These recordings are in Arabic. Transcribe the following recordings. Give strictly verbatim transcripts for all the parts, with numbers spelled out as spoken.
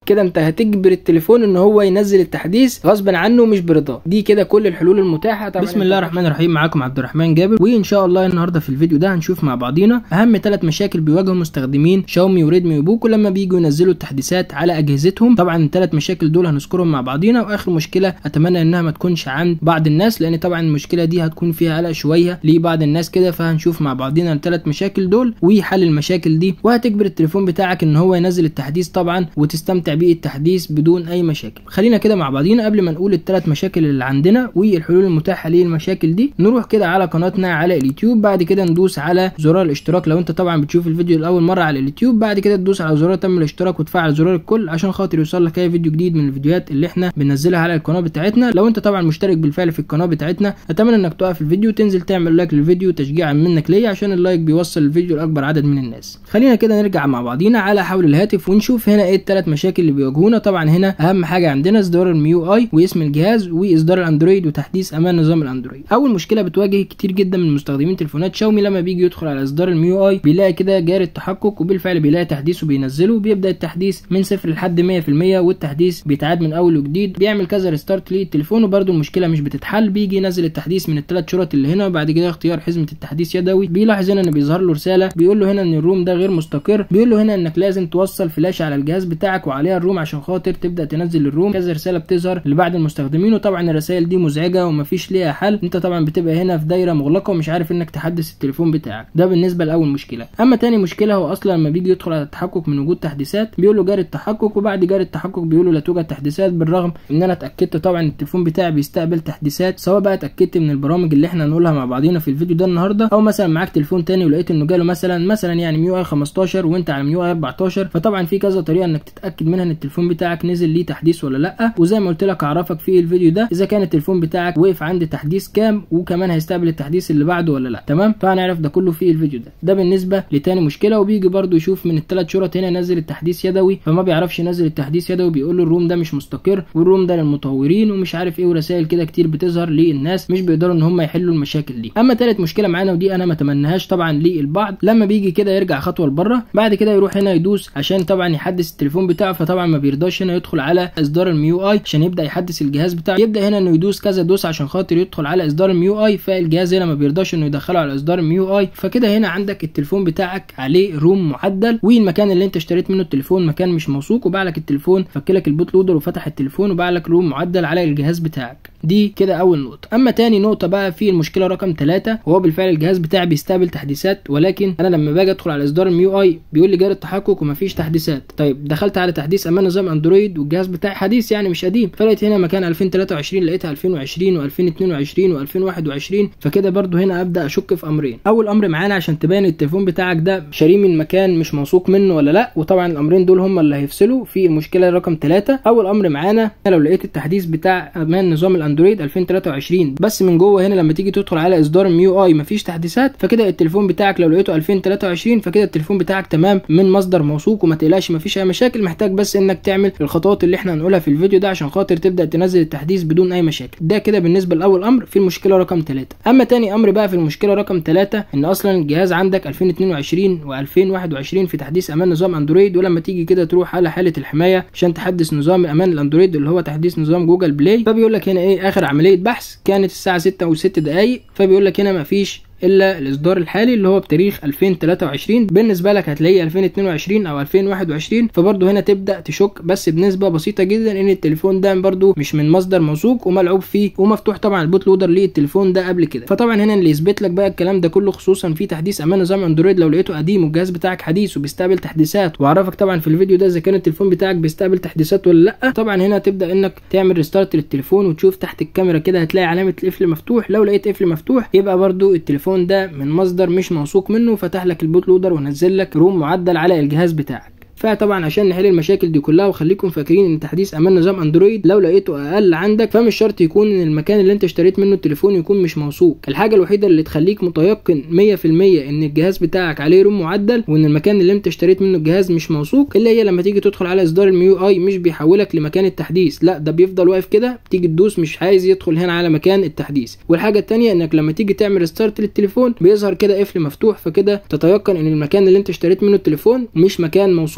كده انت هتجبر التليفون ان هو ينزل التحديث غصبا عنه مش برضاه. دي كده كل الحلول المتاحه. طبعا بسم الله الرحمن الرحيم، معاكم عبد الرحمن جابر، وان شاء الله النهارده في الفيديو ده هنشوف مع بعضينا اهم ثلاث مشاكل بيواجهوا مستخدمين شاومي وريدمي وبوكو لما بييجوا ينزلوا التحديثات على اجهزتهم. طبعا الثلاث مشاكل دول هنذكرهم مع بعضينا، واخر مشكله اتمنى انها ما تكونش عند بعض الناس، لان طبعا المشكله دي هتكون فيها قلق شويه لبعض الناس كده. فهنشوف مع بعضينا الثلاث مشاكل دول وحل المشاكل دي، وهتجبر التليفون بتاعك ان هو ينزل التحديث طبعا وتستمتع بيه التحديث بدون اي مشاكل. خلينا كده مع بعضينا قبل ما نقول الثلاث مشاكل اللي عندنا والحلول المتاحه للمشاكل دي، نروح كده على قناتنا على اليوتيوب، بعد كده ندوس على زرار الاشتراك لو انت طبعا بتشوف الفيديو لاول مره على اليوتيوب، بعد كده تدوس على زرار تم الاشتراك وتفعل زرار الكل عشان خاطر يوصل لك اي فيديو جديد من الفيديوهات اللي احنا بننزلها على القناه بتاعتنا. لو انت طبعا مشترك بالفعل في القناه بتاعتنا اتمنى انك توقف الفيديو وتنزل تعمل لايك للفيديو تشجيعا منك ليا، عشان اللايك بيوصل الفيديو لاكبر عدد من الناس. خلينا كده نرجع مع بعضينا على حول الهاتف ونشوف هنا ايه الثلاث مشاكل اللي بيواجهونا. طبعا هنا اهم حاجه عندنا اصدار الميو اي واسم الجهاز واصدار الاندرويد وتحديث امان نظام الاندرويد. اول مشكله بتواجه كتير جدا من مستخدمين تليفونات شاومي لما بيجي يدخل على اصدار الميو اي بيلاقي كده جاري التحقق، وبالفعل بيلاقي تحديث وبينزله، بيبدا التحديث من صفر لحد مية في المية والتحديث بيتعاد من اول وجديد، بيعمل كذا ريستارت للتليفون وبرده المشكله مش بتتحل. بيجي ينزل التحديث من الثلاث شرط اللي هنا، وبعد كده اختيار حزمه التحديث يدوي، بيلاحظ هنا ان بيظهر له رساله بيقول له هنا ان الروم ده غير مستقر، بيقول له هنا انك لازم توصل فلاشه على الجهاز بتاعك وعليها الروم عشان خاطر تبدا تنزل الروم. كذا رساله بتظهر لبعض المستخدمين، وطبعا الرسائل دي مزعجه ومفيش ليها حل، انت طبعا بتبقى هنا في دايره مغلقه ومش عارف انك تحدث التليفون بتاعك. ده بالنسبه لاول مشكله. اما تاني مشكله هو اصلا لما بيجي يدخل على التحقق من وجود تحديثات بيقول له جاري التحقق، وبعد جاري التحقق بيقول له لا توجد تحديثات، بالرغم ان انا اتاكدت طبعا التليفون بتاعي بيستقبل تحديثات، سواء بقى اتاكدت من البرامج اللي احنا هنقولها مع بعضينا في الفيديو ده النهارده، او مثلا معاك تليفون تاني ولقيت انه جاله مثلا مثلا يعني ميو اي خمستاشر وانت على ميو اي اربعتاشر، فطبعا في كذا طريقه انك تتاكد منها ان التليفون بتاعك نزل ليه تحديث ولا لا. وزي ما قلت لك اعرفك في الفيديو ده اذا كان التليفون بتاعك وقف عند تحديث كام، وكمان هيستقبل التحديث اللي بعده ولا لا. تمام، فهنعرف ده كله في الفيديو ده. ده بالنسبه لتاني مشكله. وبيجي برده يشوف من الثلاث شرط هنا نزل التحديث يدوي، فما بيعرفش ينزل التحديث يدوي، بيقول له الروم ده مش مستقر والروم ده للمطورين ومش عارف ايه، ورسائل كده كتير بتظهر للناس مش بيقدروا ان هم يحلوا المشاكل دي. اما ثالث مشكله معانا ودي انا ما اتمناهاش طبعا للبعض، لما بيجي كده يرجع خطوه لبره، بعد كده يروح هنا يدوس عشان طبعا يحدث التليفون بتاعه، فطبعا ما بيرضاش هنا يدخل على اصدار الميو اي عشان يبدا يحدث الجهاز بتاعه، يبدا هنا انه يدوس كذا دوس عشان خاطر يدخل على اصدار الميو اي، فالجهاز هنا ما بيرضاش انه يدخله على اصدار الميو اي. فكده هنا عندك التليفون بتاعك عليه روم معدل، والمكان اللي انت اشتريت منه التليفون مكان مش موثوق، وباع لك التليفون فكلك البوت لودر وفتح التليفون وباع لك روم معدل على الجهاز بتاعك. دي كده اول نقطه. اما تاني نقطه بقى في المشكله رقم ثلاثة، وهو بالفعل الجهاز بتاعي بيستقبل تحديثات، ولكن انا لما باجي ادخل على اصدار الميو اي بيقول لي جاري التحقق ومفيش تحديثات. طيب دخلت على تحديث امان نظام اندرويد والجهاز بتاعي حديث يعني مش قديم، فلقيت هنا مكان ألفين وتلاتة وعشرين لقيتها ألفين وعشرين وألفين واتنين وعشرين وألفين وواحد وعشرين، فكده برده هنا ابدا اشك في امرين. اول امر معانا عشان تبين التليفون بتاعك ده شاريه من مكان مش موثوق منه ولا لا، وطبعا الامرين دول هم اللي هيفصلوا في المشكله رقم ثلاثة. اول امر معانا لو لقيت التحديث بتاع امان نظام الاندرويد ألفين وتلاتة وعشرين بس من جوه هنا لما تيجي تدخل على اصدار الميو اي مفيش تحديثات، فكده التليفون بتاعك لو لقيته ألفين وتلاتة وعشرين فكده التليفون بتاعك تمام من مصدر موثوق وما تقلقش مفيش اي مشاكل. محتاج بس انك تعمل الخطوات اللي احنا هنقولها في الفيديو ده عشان خاطر تبدا تنزل التحديث بدون اي مشاكل. ده كده بالنسبه لاول امر في المشكله رقم ثلاثة. اما تاني امر بقى في المشكله رقم ثلاثة ان اصلا الجهاز عندك ألفين واتنين وعشرين وألفين وواحد وعشرين في تحديث امان نظام اندرويد، ولما تيجي كده تروح على حاله الحمايه عشان تحدث نظام امان الاندرويد اللي هو تحديث نظام جوجل بلاي، فبيقول لك هنا ايه اخر عمليه بحث كانت الساعه ستة وست دقائق، فبيقول لك هنا مفيش الا الاصدار الحالي اللي هو بتاريخ ألفين وتلاتة وعشرين، بالنسبه لك هتلاقيه ألفين واتنين وعشرين او ألفين وواحد وعشرين، فبرضه هنا تبدا تشك بس بنسبه بسيطه جدا ان التليفون ده برضه مش من مصدر موثوق وملعوب فيه ومفتوح طبعا البوت لودر للتليفون ده قبل كده. فطبعا هنا اللي يثبت لك بقى الكلام ده كله خصوصا في تحديث امان نظام اندرويد لو لقيته قديم والجهاز بتاعك حديث وبيستقبل تحديثات، واعرفك طبعا في الفيديو ده اذا كان التليفون بتاعك بيستقبل تحديثات ولا لا. طبعا هنا تبدا انك تعمل ريستارت للتليفون وتشوف تحت الكاميرا كده هتلاقي علامه القفل مفتوح، لو لقيت قفل مفتوح يبقى برضه التليفون ده من مصدر مش موثوق منه، فتح لك البوت لودر ونزل لك روم معدل على الجهاز بتاعك. فطبعا عشان نحل المشاكل دي كلها وخليكم فاكرين ان تحديث امان نظام اندرويد لو لقيته اقل عندك فمش شرط يكون ان المكان اللي انت اشتريت منه التليفون يكون مش موثوق. الحاجه الوحيده اللي تخليك متيقن مية في المية ان الجهاز بتاعك عليه روم معدل وان المكان اللي انت اشتريت منه الجهاز مش موثوق اللي هي لما تيجي تدخل على اصدار الميو اي مش بيحولك لمكان التحديث، لا ده بيفضل واقف كده، تيجي تدوس مش عايز يدخل هنا على مكان التحديث. والحاجه الثانيه انك لما تيجي تعمل ستارت للتليفون بيظهر كده قفل مفتوح، فكده تتيقن ان المكان اللي انت اشتريت منه التليفون مش مكان موثوق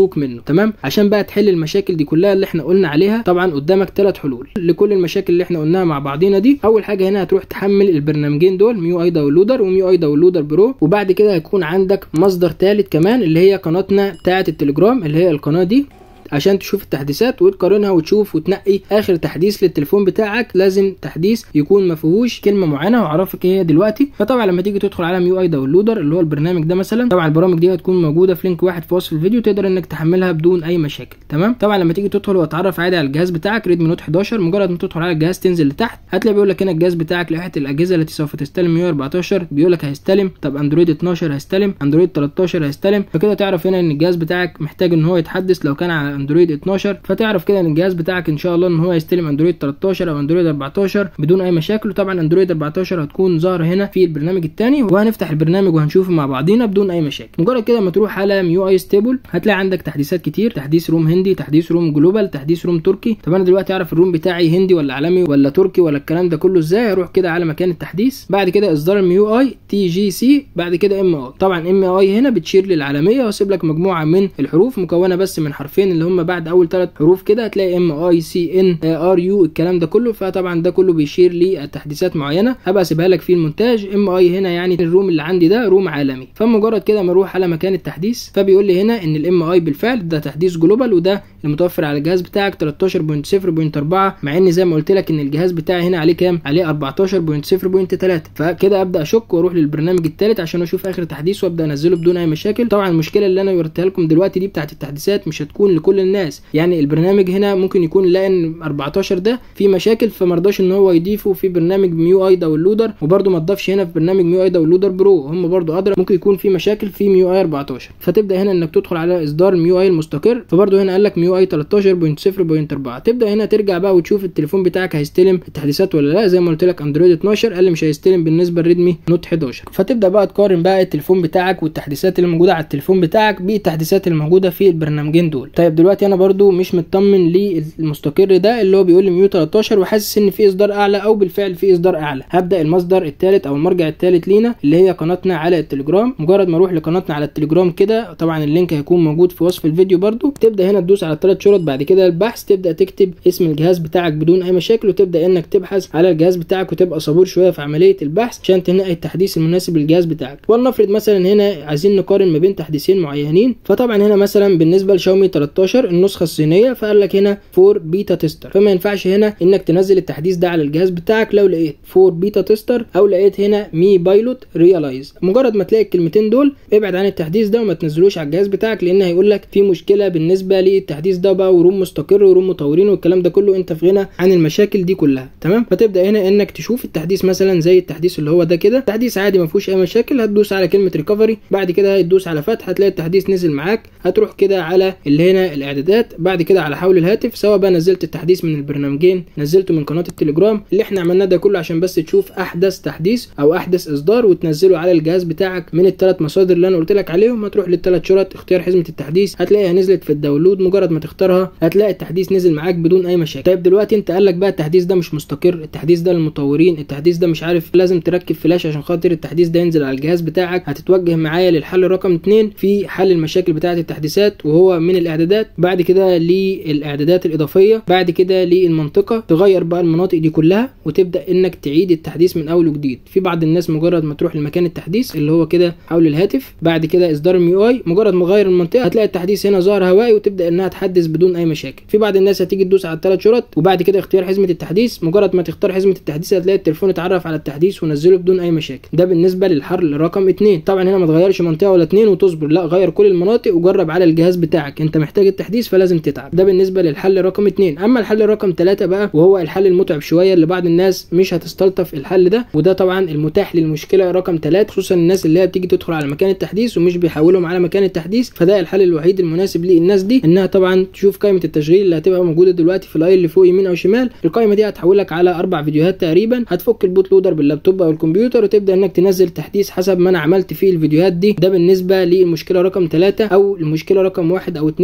يفك منه. تمام. عشان بقى تحل المشاكل دي كلها اللي احنا قلنا عليها، طبعا قدامك ثلاث حلول لكل المشاكل اللي احنا قلناها مع بعضينا دي. اول حاجه هنا هتروح تحمل البرنامجين دول، ميو اي داونلودر وميو اي داونلودر برو، وبعد كده هيكون عندك مصدر ثالث كمان اللي هي قناتنا بتاعه التليجرام اللي هي القناه دي، عشان تشوف التحديثات وتقارنها وتشوف وتنقي اخر تحديث للتليفون بتاعك. لازم تحديث يكون ما فيهوش كلمه معينه وهعرفك ايه هي دلوقتي. فطبعا لما تيجي تدخل على ميو اي داونلودر اللي هو البرنامج ده مثلا، طبعا البرامج دي هتكون موجوده في لينك واحد في وصف الفيديو، تقدر انك تحملها بدون اي مشاكل. تمام. طبعا لما تيجي تدخل وتعرف عادي على الجهاز بتاعك ريدمي نوت حداشر، مجرد ما تدخل على الجهاز تنزل لتحت هتلاقي بيقول لك هنا الجهاز بتاعك لائحه الاجهزه التي سوف تستلم ميو اي اربعتاشر، بيقول لك هيستلم. طب اندرويد اتناشر هيستلم، اندرويد تلتاشر هيستلم، فكده تعرف هنا ان الجهاز بتاعك محتاج ان هو يتحدث. لو كان على اندرويد اتناشر فتعرف كده ان الجهاز بتاعك ان شاء الله ان هو يستلم اندرويد تلتاشر او اندرويد اربعتاشر بدون اي مشاكل. وطبعا اندرويد اربعتاشر هتكون ظاهره هنا في البرنامج الثاني، وهنفتح البرنامج وهنشوفه مع بعضينا بدون اي مشاكل. مجرد كده ما تروح على ميو اي ستيبل هتلاقي عندك تحديثات كتير، تحديث روم هندي، تحديث روم جلوبال، تحديث روم تركي. طب انا دلوقتي اعرف الروم بتاعي هندي ولا عالمي ولا تركي ولا الكلام ده كله ازاي؟ هروح كده على مكان التحديث، بعد كده اصدار الميو اي تي جي سي، بعد كده ام اي. طبعا ام اي هنا بتشير للعالميه، واسيب لك مجموعه من الحروف مكونه بس من حرفين اللي هم بعد اول ثلاث حروف كده هتلاقي ام اي سي ان ار يو الكلام ده كله. فطبعا ده كله بيشير لتحديثات معينه، هبقى اسيبها لك في المونتاج. ام اي هنا يعني الروم اللي عندي ده روم عالمي. فمجرد كده ما اروح على مكان التحديث فبيقول لي هنا ان الام اي بالفعل ده تحديث جلوبال، وده المتوفر على الجهاز بتاعك تلتاشر نقطة صفر نقطة اربعة، مع ان زي ما قلت لك ان الجهاز بتاعي هنا عليه كام؟ عليه اربعتاشر نقطة صفر نقطة تلاتة. فكده ابدا اشك واروح للبرنامج الثالث عشان اشوف اخر تحديث وابدا انزله بدون اي مشاكل. طبعا المشكله اللي انا وريتها لكم دلوقتي دي بتاعه التحديثات مش هتكون لكل الناس، يعني البرنامج هنا ممكن يكون لقى ان اربعتاشر ده في مشاكل فمرضاش ان هو يضيفه في برنامج ميو اي داونلودر، وبرده ما تضافش هنا في برنامج ميو اي داونلودر برو. هم برده ادرى ممكن يكون في مشاكل في ميو اي اربعتاشر. فتبدا هنا انك تدخل على اصدار ميو اي المستقر، فبرده هنا قال لك ميو اي تلتاشر نقطة صفر نقطة اربعة. تبدا هنا ترجع بقى وتشوف التليفون بتاعك هيستلم التحديثات ولا لا. زي ما قلت لك اندرويد اتناشر قال لي مش هيستلم بالنسبه لريدمي نوت حداشر. فتبدا بقى تقارن بقى التليفون بتاعك والتحديثات اللي موجوده على التليفون بتاعك بالتحديثات اللي موجوده في البرنامجين دول. طيب دلوقتي انا برده مش مطمن للمستقر ده اللي هو بيقول لي ميو تلتاشر، وحاسس ان في اصدار اعلى او بالفعل في اصدار اعلى. هبدا المصدر الثالث او المرجع الثالث لينا اللي هي قناتنا على التليجرام. مجرد ما اروح لقناتنا على التليجرام كده، طبعا اللينك هيكون موجود في وصف الفيديو برده، تبدا هنا تدوس على الثلاث شرط، بعد كده البحث تبدا تكتب اسم الجهاز بتاعك بدون اي مشاكل، وتبدا انك تبحث على الجهاز بتاعك وتبقى صبور شويه في عمليه البحث عشان تنقي التحديث المناسب للجهاز بتاعك. ولنفرض مثلا هنا عايزين نقارن ما بين تحديثين معينين، فطبعا هنا مثلا بالنسبه لشاومي تلتاشر النسخه الصينيه فقال لك هنا فور بيتا تيستر، فما ينفعش هنا انك تنزل التحديث ده على الجهاز بتاعك لو لقيت فور بيتا تيستر او لقيت هنا مي بايلوت ريلايز. مجرد ما تلاقي الكلمتين دول ابعد عن التحديث ده وما تنزلوش على الجهاز بتاعك، لان هيقول لك في مشكله بالنسبه للتحديث ده بقى، وروم مستقر وروم مطورين والكلام ده كله، انت في غنى عن المشاكل دي كلها. تمام. فتبدا هنا انك تشوف التحديث مثلا زي التحديث اللي هو ده كده، تحديث عادي ما فيهوش اي مشاكل، هتدوس على كلمه ريكفري، بعد كده هتدوس على فتح، هتلاقي التحديث نزل معاك، هتروح كده على اللي هنا الاعدادات، بعد كده على حول الهاتف، سواء بقى نزلت التحديث من البرنامجين نزلته من قناه التليجرام. اللي احنا عملناه ده كله عشان بس تشوف احدث تحديث او احدث اصدار وتنزله على الجهاز بتاعك من الثلاث مصادر اللي انا قلت لك عليهم. هتروح للثلاث شرط، اختيار حزمه التحديث، هتلاقيها نزلت في الداونلود، مجرد ما تختارها هتلاقي التحديث نزل معاك بدون اي مشاكل. طيب دلوقتي انت قال لك بقى التحديث ده مش مستقر، التحديث ده للمطورين، التحديث ده مش عارف لازم تركب فلاش عشان خاطر التحديث ده ينزل على الجهاز بتاعك. هتتوجه معايا للحل رقم اتنين في حل المشاكل بتاعه التحديثات، وهو من الاعدادات، بعد كده للاعدادات الاضافيه، بعد كده للمنطقه، تغير بقى المناطق دي كلها وتبدا انك تعيد التحديث من اول وجديد. في بعض الناس مجرد ما تروح لمكان التحديث اللي هو كده حول الهاتف، بعد كده اصدار الميو اي، مجرد ما تغير المنطقه هتلاقي التحديث هنا ظاهر هوائي وتبدا انها تحدث بدون اي مشاكل. في بعض الناس هتيجي تدوس على الثلاث شرط وبعد كده اختيار حزمه التحديث، مجرد ما تختار حزمه التحديث هتلاقي التليفون اتعرف على التحديث ونزله بدون اي مشاكل. ده بالنسبه للحل رقم اتنين. طبعا هنا ما تغيرش منطقه ولا اتنين وتصبر، لا غير كل المناطق وجرب على الجهاز بتاعك، انت محتاج التحديث فلازم تتعب. ده بالنسبه للحل رقم اتنين. اما الحل رقم تلاتة بقى وهو الحل المتعب شويه اللي بعض الناس مش هتستلطف الحل ده، وده طبعا المتاح للمشكله رقم تلاتة، خصوصا الناس اللي هي بتيجي تدخل على مكان التحديث ومش بيحولهم على مكان التحديث. فده الحل الوحيد المناسب للناس دي، انها طبعا تشوف قائمه التشغيل اللي هتبقى موجوده دلوقتي في الاي اللي فوق يمين او شمال. القائمه دي هتحولك على اربع فيديوهات تقريبا، هتفك البوت لودر باللابتوب او الكمبيوتر وتبدا انك تنزل تحديث حسب ما انا عملت فيه الفيديوهات دي. ده بالنسبه للمشكله رقم تلاتة او المشكله رقم واحد او اتنين لو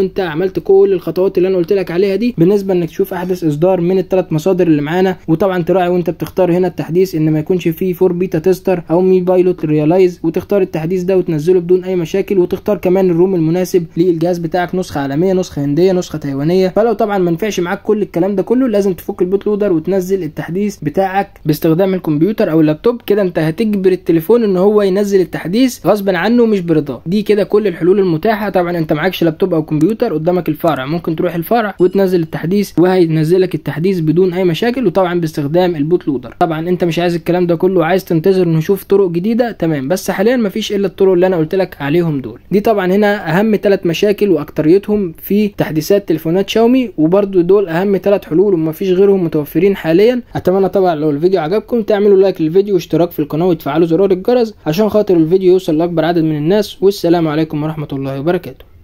انت عملت كل الخطوات اللي انا قلت لك عليها دي بالنسبه انك تشوف احدث اصدار من الثلاث مصادر اللي معانا. وطبعا تراعي وانت بتختار هنا التحديث ان ما يكونش فيه فور بيتا تيستر او مي بايلوت ريلايز، وتختار التحديث ده وتنزله بدون اي مشاكل، وتختار كمان الروم المناسب للجهاز بتاعك، نسخه عالميه، نسخه هنديه، نسخه تايوانيه. فلو طبعا ما نفعش معاك كل الكلام ده كله لازم تفك البوت لودر وتنزل التحديث بتاعك باستخدام الكمبيوتر او اللابتوب. كده انت هتجبر التليفون ان هو ينزل التحديث غصبا عنه مش برضاه. دي كده كل الحلول المتاحه. طبعا انت معكش لابتوب او كمبيوتر، قدامك الفرع، ممكن تروح الفرع وتنزل التحديث وهينزلك التحديث بدون اي مشاكل، وطبعا باستخدام البوت لودر. طبعا انت مش عايز الكلام ده كله، عايز تنتظر نشوف طرق جديده، تمام، بس حاليا مفيش الا الطرق اللي انا قلت لك عليهم دول. دي طبعا هنا اهم ثلاث مشاكل واكتريتهم في تحديثات تليفونات شاومي، وبرده دول اهم ثلاث حلول ومفيش غيرهم متوفرين حاليا. اتمنى طبعا لو الفيديو عجبكم تعملوا لايك للفيديو واشتراك في القناه وتفعلوا زرار الجرس عشان خاطر الفيديو يوصل لاكبر عدد من الناس. والسلام عليكم ورحمه الله وبركاته.